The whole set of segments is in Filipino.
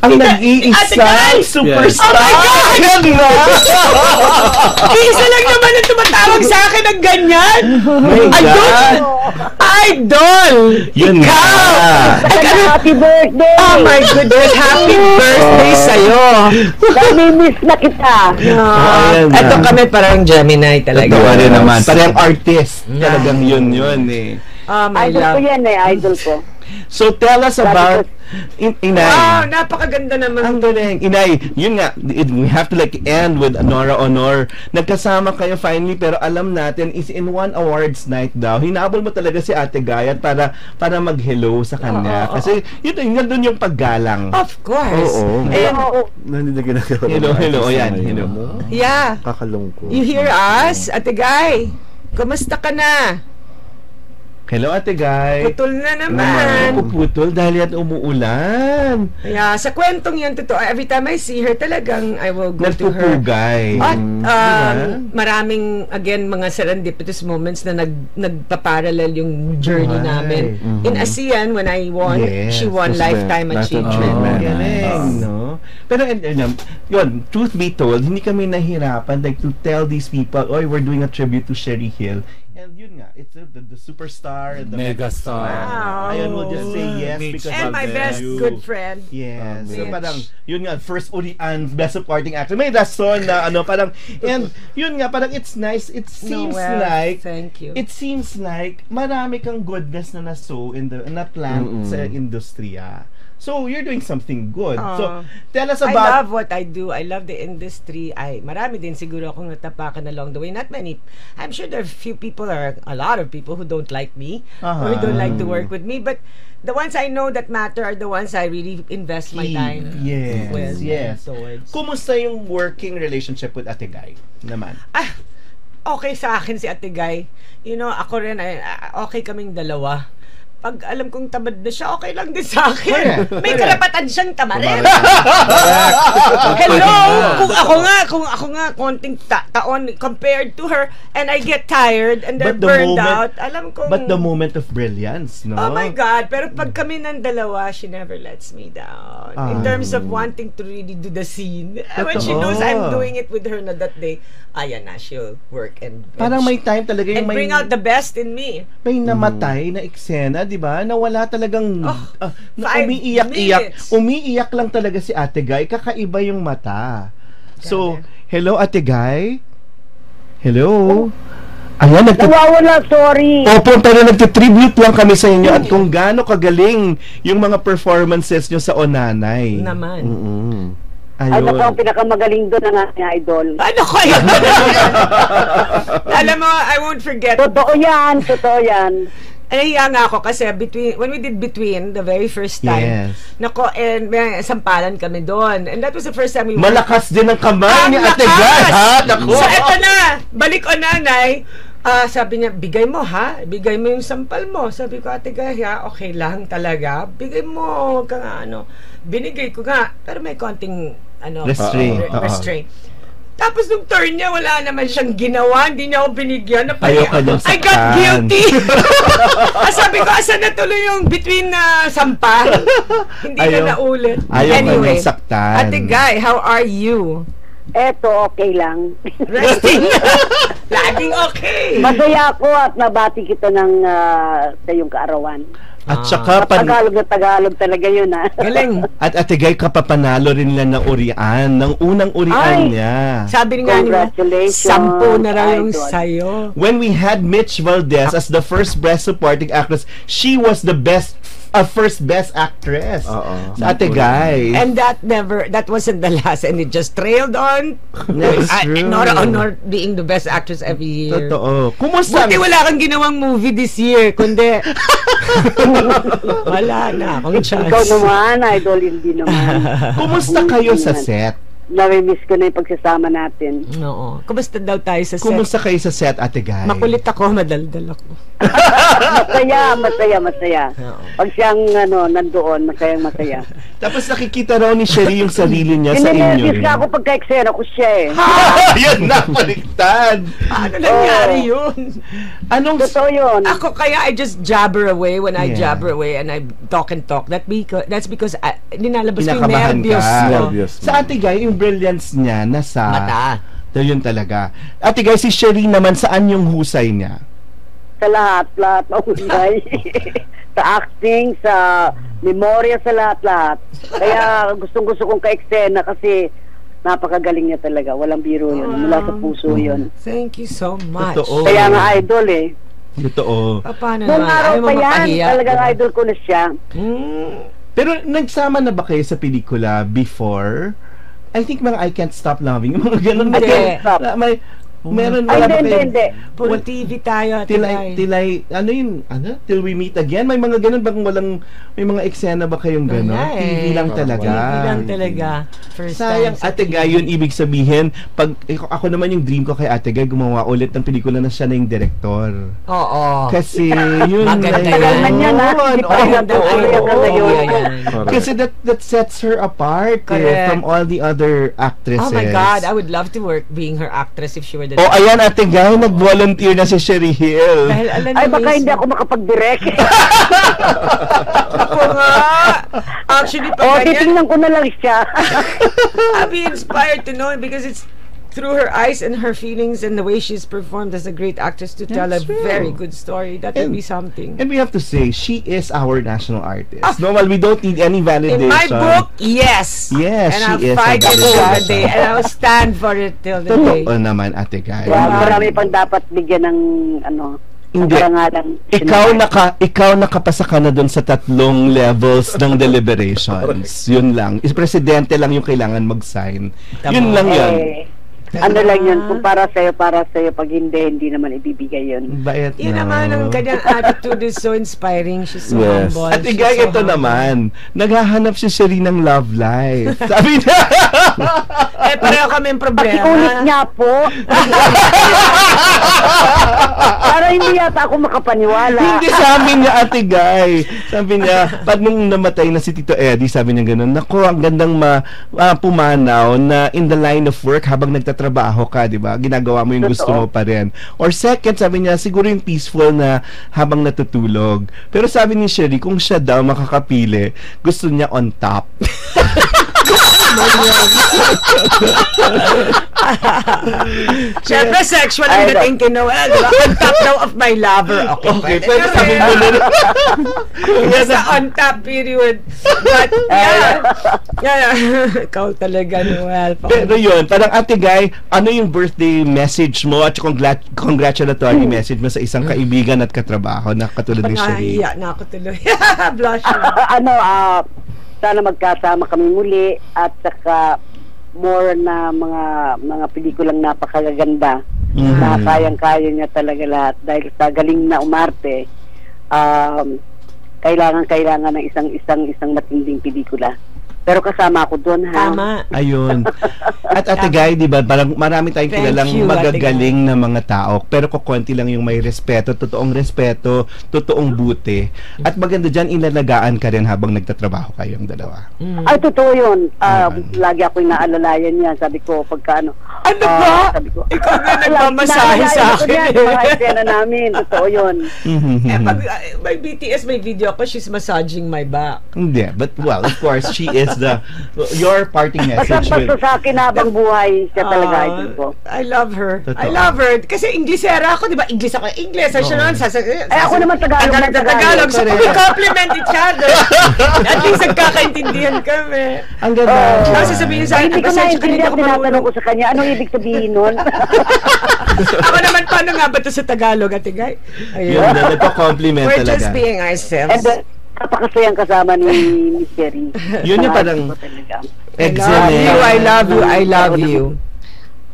ang nag-iisang superstar. Oh my God! Isa lang naman ang tumatawag sa akin ng ganyan. Idol! Yun Ikaw! Happy birthday! Oh my goodness, happy birthday sa'yo! Nami-miss na kita. Ito kami parang Gemini talaga. Ito rin naman. Parang artist. Talagang yun eh. My Idol love. ko yan idol ko. So tell us about Inay. Wow, napakaganda naman. Ang galing. Inay, yun nga, we have to like end with Nora Honor. Nagkasama kayo finally, pero alam natin is in one awards night daw. Hinabol mo talaga si Ate Gayat para mag-hello sa kanya. Kasi yun doon yung paggalang. Of course. Oo. Hello. Ayan, hello. Yeah. Kakalungkot. You hear us? Ate Gay, kumusta ka na? Hello, Ate Gay. Putol na naman. Puputol dahil yan umuulan. Yeah, sa kwentong yan, totoo. Every time I see her, talagang I will go to her. Nagpupugay. At maraming, again, mga serendipitous moments na nagpaparallel yung journey namin. In ASEAN, when I won, she won Lifetime Achievement. Galing, no? Pero, yun, truth be told, hindi kami nahirapan like to tell these people, we're doing a tribute to CHERIE GIL. And yun nga, it's the superstar and the megastar. Wow. Ayun, we'll just say yes because and of my best good friend. Yes. So parang, yun nga, first urian, best supporting actor. May rason na parang, and yun nga, parang it's nice. It seems like, thank you. It seems like marami kang goodness na naso na plant sa industriya. So, you're doing something good. So, tell us about... I love what I do. I love the industry. Marami din siguro akong natapakan along the way. Not many. I'm sure there are a lot of people who don't like me or who don't like to work with me. But the ones I know that matter are the ones I really invest my time with. Yes. Kumusta yung working relationship with Ate Gay naman? Okay sa akin si Ate Gay. You know, ako rin, okay kaming dalawa. Pag alam kong tamad na siya, okay lang din sa akin. May karapatan siyang tamarin. Hello! Kung ako nga konting taon compared to her, and I get tired and then burned out, alam kong... But the moment of brilliance, no? Oh my God! Pero pag kami ng dalawa, she never lets me down. In terms of wanting to really do the scene. When she knows I'm doing it with her na that day, ayan na, she'll work and parang may time talaga yung bring out the best in me. May namatay na eksena, di ba? Na wala talagang umiiyak lang talaga si Ate Gay. Kakaiba yung mata. So, hello Ate Gay? Hello? Ayan, nawawala, sorry. Opo, pero nagtitribute lang kami sa inyo at kung gaano kagaling yung mga performances nyo sa Onanay. Naman. Ano ko ang pinakamagaling doon ng aking idol? Ano ko yan? Alam mo, I won't forget. Totoo yan. Nahiya nga ako kasi when we did Between the very first time, nako, and may sampalan kami doon. And that was the first time we malakas din ang kamay ni Ate Gay, ha? So, eto na, balik o nanay, sabi niya, bigay mo ha? Bigay mo yung sampal mo. Sabi ko, Ate Gay, okay lang talaga. Bigay mo, huwag ka nga, binigay ko nga, pero may konting, restraint. Tapos nung turn niya, wala naman siyang ginawa. Hindi niya ako binigyan. I got guilty. Sabi ko, asan na tuloy yung Between na sampa? Hindi na naulit. Anyway, Ate Gay, how are you? Eto, okay lang. Resting. Laging okay. Masaya ako at nabati kita sa iyong kaarawan. At saka Tagalog talaga yun, ha. Galing. At Ate Gay, kapapanalo rin nila ng urian, ng unang urian niya. Sabi nga niya, 10 na raw yung sayo. When we had Mitch Valdez as the first best supporting actress, she was the first best actress sa Ate Gay. And that wasn't the last, and it just trailed on. Nora Honor being the best actress every year. Totoo. Kumusta? Buti wala kang ginawang movie this year, kundi wala na akong chance. Ikaw naman, idol, hindi naman. Kumusta kayo sa set? Nami-miss ko na yung pagsasama natin. Oo. Kumusta daw tayo sa set? Kumusta kayo sa set, Ate Guy? Makulit ako, madaldal ako. Masaya. Oo. Pag siyang nandoon, masaya. Tapos nakikita raw ni Cherie yung sarili niya sa inyo. Ninervous ka ako pagka-eksena ko siya eh. Yan na, baliktad. Ano nangyari yun? Anong... Totoo yun. Ako kaya I just jabber away when I jabber away and I talk and talk. That's because ninalabas ko yung Kinakabahan nervyos ka. ko. Nervyos. Sa Ate Guy, yung brilliance niya nasa... Mata. Yun talaga. Ate Guy, si Cherie naman, saan yung husay niya? Sa lahat mahusay. Sa acting, sa memorya, sa lahat. Kaya gustong-gusto kong ka-eksena kasi napakagaling niya talaga. Walang biro yun. Mula sa puso yun. Thank you so much. Totoo. Kaya nga idol eh. Totoo. Paano Noong naman? araw Ayaw mo pa yan, mapahiya. talagang idol ko na siya. Pero nagsama na ba kayo sa pelikula before? I think mga I Can't Stop Loving. Mga ganun ba? Hindi. I Can't Stop. Meron Ay, wala ba kayo? hindi. Puro TV tayo. Tilay, ano yun? Ano? Till we meet again? May mga ganun bang walang, may mga eksena ba kayong ganun? Wala TV lang talaga. TV lang talaga. First Sayang, time sa Ate Guy, yun ibig sabihin, pag ako naman yung dream ko kay Ate Guy, gumawa ulit ng pelikula na siya na yung director. Oo. Kasi yun Maganda na yan. Maganda yan, ha? Hindi pa rin Maganda natuloy yan. hanggang ngayon. Correct. Kasi that sets her apart Correct. from all the other actresses. Oh my God, I would love to work being her actress if she were the Oh, ayan, Ate Guy, nag-volunteer na si Cherie Hill. Dahil alam Ay, niyo, baka miss hindi mo. ako makapag-direct. Ako nga. Actually, O, pag ganyan, titingnan ko na lang siya. I'll be inspired to know it because it's through her eyes and her feelings and the way she's performed as a great actress to tell a That's true. very good story. That would And- be something. And we have to say, she is our national artist. No, well, we don't need any validation. In my book, yes. Yes, and she I'll is fight a it till the validation. day. And I'll stand for it till the day. Totoo naman, Ate Guy. Marami pang dapat bigyan ng Hindi. karangalan. Ikaw nakapasa ka na doon sa 3 levels ng deliberations. Yun lang. Presidente lang yung kailangan mag-sign. Yun lang yun. Ano lang yun, kung para sa'yo, pag hindi naman ibibigay yun. Bait Yun na. naman, ang kanyang attitude is so inspiring. She's so Yes. humble. Ate She's Guy, so ito humble. naman. Naghahanap si Cherie ng love life. Sabi niya. Eh, pareho kami Pakiulit problema. niya po. Para hindi yata ako makapaniwala. Hindi, sabi niya, Ate Guy. Sabi niya, pag nung namatay na si Tito Eddie, sabi niya ganun, naku, ang gandang pumanaw na in the line of work habang nagtatrabaho ka, di ba? Ginagawa mo yung gusto mo pa rin. Or second, sabi niya, siguro yung peaceful na habang natutulog. Pero sabi ni Cherie, kung siya daw makakapili, gusto niya on top. Siyempre, sexual ang dating kay Noel. Diba? On top daw of my lover. Okay, Okay, pwede. pero sabi mo na Sa on top period. But, yeah. Ikaw talaga, Noel. Pero yun, parang Ate Guy, ano yung birthday message mo at congratulatory message mo sa isang kaibigan at katrabaho na katulad ni Cherie? Nahiya na ako tuloy. Blushing. Sana magkasama kami muli at saka more na mga pelikulang napakaganda na kayang-kaya niya talaga lahat dahil sa galing na umarte, kailangan ng isang matinding pelikula. Pero kasama ako doon, ha? Tama. Ayun. At Ate Guy, di ba, parang marami tayong Thank kilalang you, magagaling na mga tao, pero kukunti lang yung may respeto, totoong buti. At maganda dyan, inalagaan ka rin habang nagtatrabaho kayong dalawa. Ay, totoo yun. Lagi ako inaalalayan niya. Sabi ko, pagka Ano ba? Sabi ko, Ikaw na nagmamasahe sa akin. Mga eksena namin. Totoo yun. Eh, pag may BTS, may video ko, she's massaging my back. Hindi, but well, of course, she is your parting message Basta sa akin habang buhay, siya talaga idol ko. I love her. Totoo. I love her. Kasi Inglesera ako, di ba? English ako. English. Siya naman. Ako naman Tagalog. So, we compliment each other. At least nagkakaintindihan kami. Ang ganda. Tapos sasabihin sa akin, Hindi ko pasensya ka, hindi naintindihan, ako tinatanong marunong. ko sa kanya, ano ibig sabihin nun? Ako naman, paano nga ba ito sa Tagalog, Ate Guy? Yun Ayun. na, nagko-compliment We're talaga. just being And ourselves. then, napakasayang kasama ni Cherie. Yun yung parang Talaga. excellent. I love you. I love you.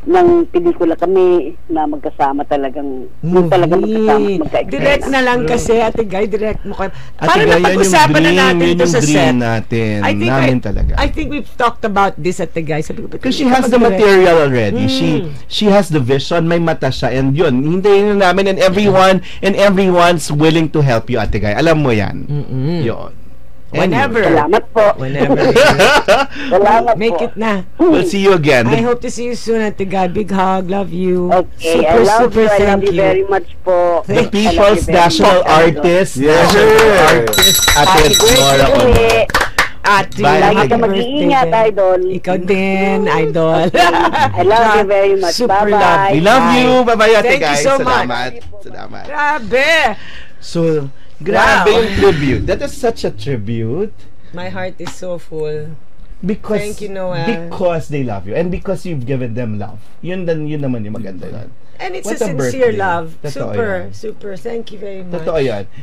ng pelikula kami na magkasama talagang yung talaga magkasama Direct na lang kasi, Ate Guy, direct mo kayo. Ate Para Guy, yan yung napag-usapan na dream, natin yun to yung sa dream set. natin, namin talaga. I think we've talked about this, Ate Guy. Sabi ko, Because she has the material already. She has the vision, may mata siya, and yun, hintayin na namin, and everyone's willing to help you, Ate Guy. Alam mo yan. Yun. Whenever. Salamat po. Whenever. Salamat Make po. it na. We'll see you again. I hope to see you soon, Ate Guy. Big hug. Love you. Okay, Super, I love super you. I love thank you very much po. The I love People's you very National much. Artist, Yes. National Artist, Artist Nora Uwi. Aunor. Ate, Bye, Lagi Ate ka Guy. mag-iingat, idol. Ikaw din, idol. I love you very much. Super Bye-bye. love. We love you. Bye-bye, Ate Thank you Guy. so much. Salamat. Grabe. So, grabe Wow. yung tribute. That is such a tribute. My heart is so full. Because, Thank you, Noah. because they love you and because you've given them love. Yun naman yung maganda yun. And it's What a a sincere birthday. love. Totoo Super, yan. super. Thank you very much. Totoo yan.